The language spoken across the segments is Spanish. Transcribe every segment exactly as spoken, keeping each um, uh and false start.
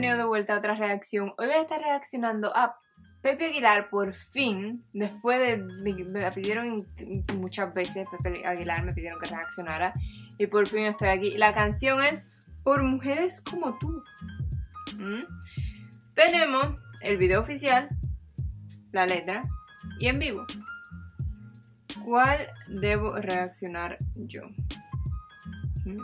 bienvenidos de vuelta a otra reacción. Hoy voy a estar reaccionando a Pepe Aguilar por fin. Después de... me, me la pidieron muchas veces, Pepe Aguilar me pidieron que reaccionara. Y por fin estoy aquí. La canción es Por Mujeres Como Tú. ¿Mm? Tenemos el video oficial, la letra y en vivo. ¿Cuál debo reaccionar yo? ¿Mm?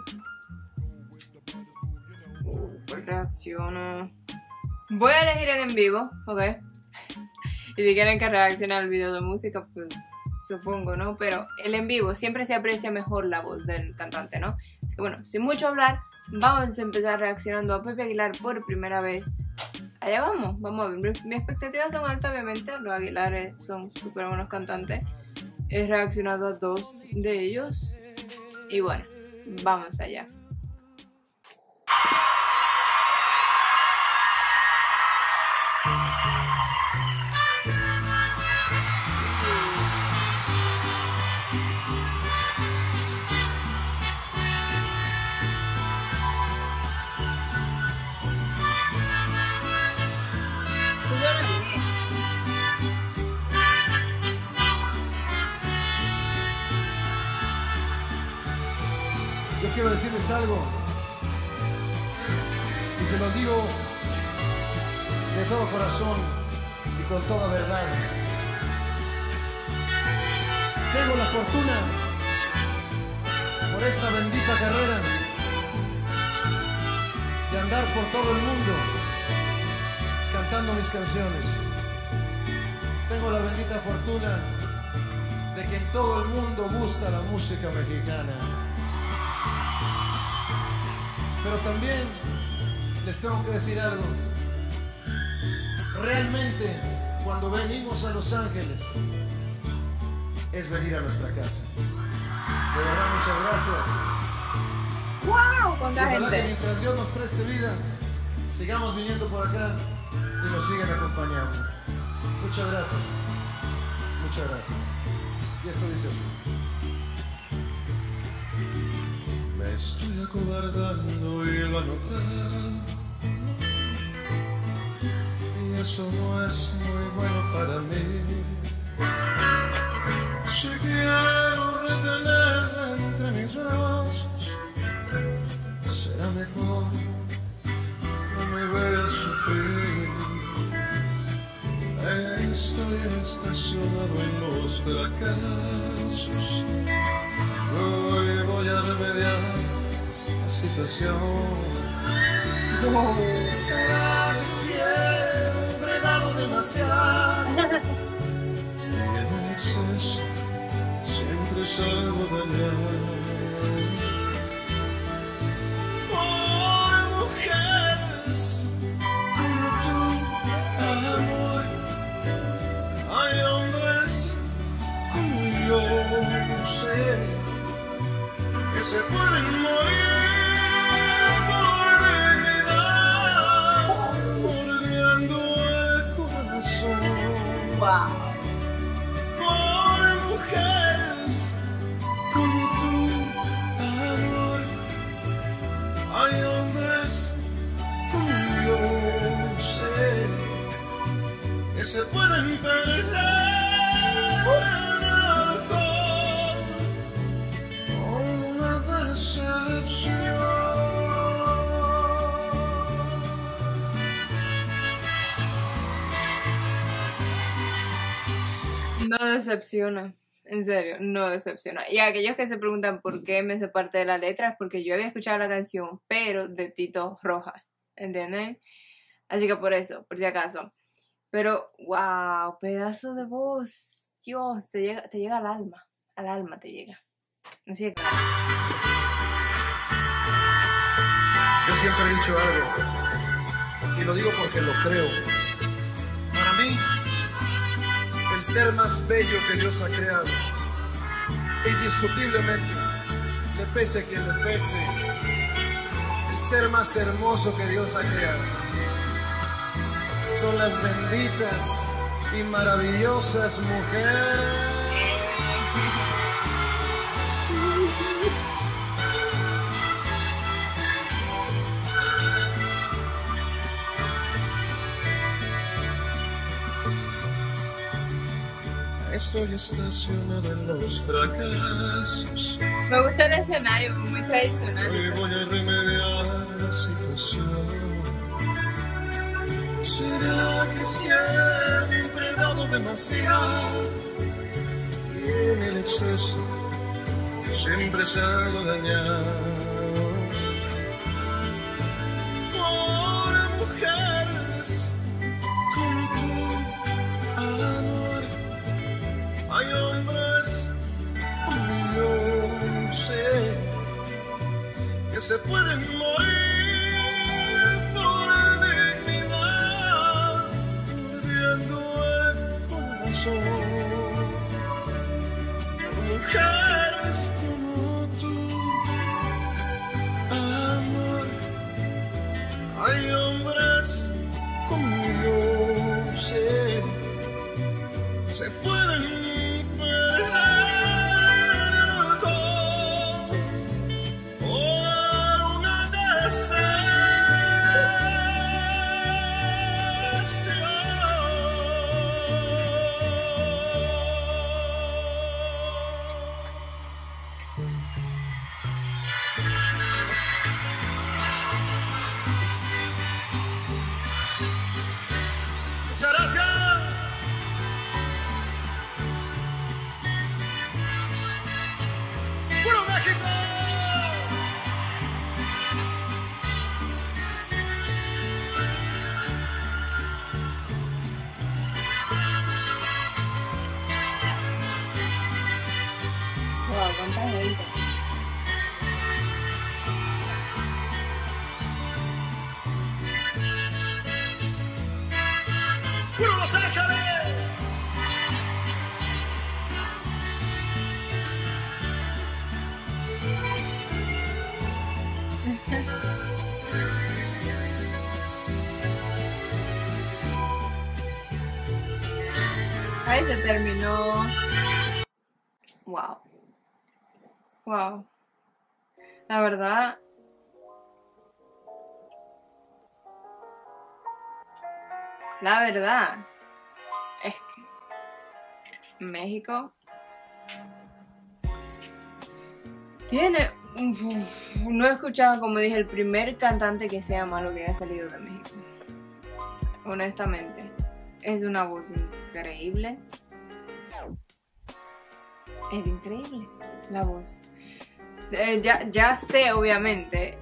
¿Cuál reacciono? Voy a elegir el en vivo, ¿ok? Y si quieren que reaccione al video de música, pues supongo, ¿no? Pero el en vivo siempre se aprecia mejor la voz del cantante, ¿no? Así que bueno, sin mucho hablar, vamos a empezar reaccionando a Pepe Aguilar por primera vez. Allá vamos, vamos a ver. Mis expectativas son altas, obviamente. Los Aguilares son súper buenos cantantes. He reaccionado a dos de ellos. Y bueno, vamos allá. Yo quiero decirles algo, y se los digo de todo corazón y con toda verdad. Tengo la fortuna, por esta bendita carrera, de andar por todo el mundo cantando mis canciones. Tengo la bendita fortuna de que en todo el mundo gusta la música mexicana. Pero también les tengo que decir algo. Realmente, cuando venimos a Los Ángeles, es venir a nuestra casa. De verdad, muchas gracias. ¡Wow! ¿Cuánta Ojalá gente? que mientras Dios nos preste vida, sigamos viniendo por acá y nos sigan acompañando. Muchas gracias. Muchas gracias. Y esto dice así. Me estoy acobardando y lo anoté, y eso no es muy bueno para mí. Si quiero retenerla entre mis brazos, será mejor no me veas sufrir. Estoy estacionado en los fracasos. Hoy voy a remediar la situación. Wow. Será que siempre he dado demasiado, y en el exceso siempre salgo dañado. Por mujeres como tú, amor, hay hombres como yo, sé que se pueden morir por dignidad, mordiendo el corazón. Wow. Por mujeres como tú, amor, hay hombres como yo, sé que se pueden perder. No decepciona, en serio, no decepciona. Y aquellos que se preguntan por qué me sé parte de la letra es porque yo había escuchado la canción, pero de Tito Rojas, ¿entienden? Así que por eso, por si acaso. Pero, wow, pedazo de voz, Dios, te llega, te llega al alma, al alma te llega. Así que... Yo siempre he dicho algo, y lo digo porque lo creo. Para mí, el ser más bello que Dios ha creado, indiscutiblemente, le pese a quien le pese, el ser más hermoso que Dios ha creado, son las benditas y maravillosas mujeres. Estoy estacionado en los fracasos. Me gusta el escenario, muy tradicional. Hoy voy a remediar la situación. ¿Será que siempre he dado demasiado? Y en el exceso siempre salgo dañado. Por mujeres como tú, amor, hay hombres como yo, sé que se pueden morir por dignidad, perdiendo el corazón. Mujeres como tú, amor, hay hombres como yo, sé, se pueden muchas gracias. ¡Puro México! Wow, cuánta gente. ¡Puro Los Ángeles! Ay, se terminó. Wow. Wow. La verdad. La verdad. Es que México tiene. No he escuchado, como dije, el primer cantante que sea malo que haya salido de México. Honestamente. Es una voz increíble. Es increíble la voz. Eh, ya, ya sé, obviamente.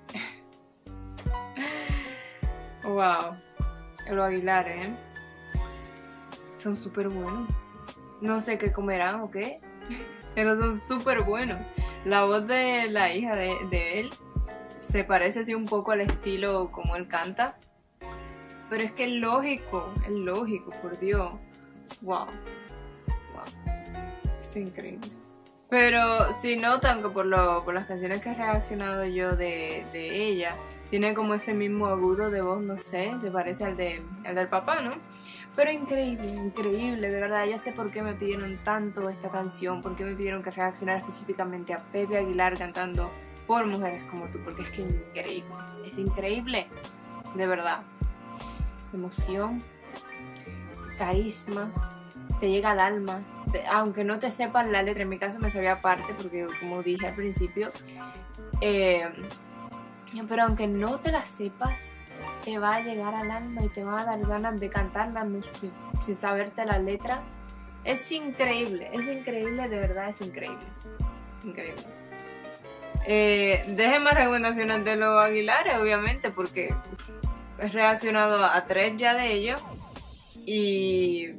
Wow. Los Aguilar, ¿eh? Son súper buenos. No sé qué comerán o qué, pero son súper buenos. La voz de la hija de, de él se parece así un poco al estilo como él canta. Pero es que es lógico, es lógico, por Dios. Wow. Wow. Esto es increíble. Pero si notan que por, lo, por las canciones que he reaccionado yo de, de ella, tiene como ese mismo agudo de voz, no sé, se parece al, de, al del papá, ¿no? Pero increíble, increíble, de verdad. Ya sé por qué me pidieron tanto esta canción, por qué me pidieron que reaccionara específicamente a Pepe Aguilar cantando Por Mujeres Como Tú, porque es que es increíble, es increíble, de verdad. Emoción, carisma, te llega al alma, te, aunque no te sepan la letra. En mi caso me sabía aparte porque, como dije al principio, eh, pero aunque no te la sepas, te va a llegar al alma y te va a dar ganas de cantarla sin, sin saberte la letra. Es increíble, es increíble, de verdad es increíble, increíble. Eh, dejen más recomendaciones de los Aguilares, obviamente, porque he reaccionado a tres ya de ellos y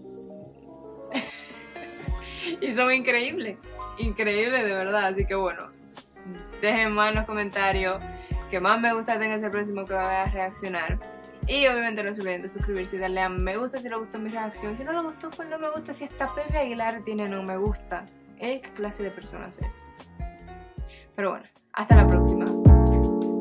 y son increíbles, increíbles de verdad. Así que bueno, dejen más en los comentarios que más me gusta tenga el próximo que vaya a reaccionar. Y obviamente no se olviden de suscribirse y darle a me gusta si les gustó mi reacción. Si no les gustó, pues no me gusta. Si hasta Pepe Aguilar tiene no me gusta, ¿eh? ¿Qué clase de persona es eso? Pero bueno, hasta la próxima.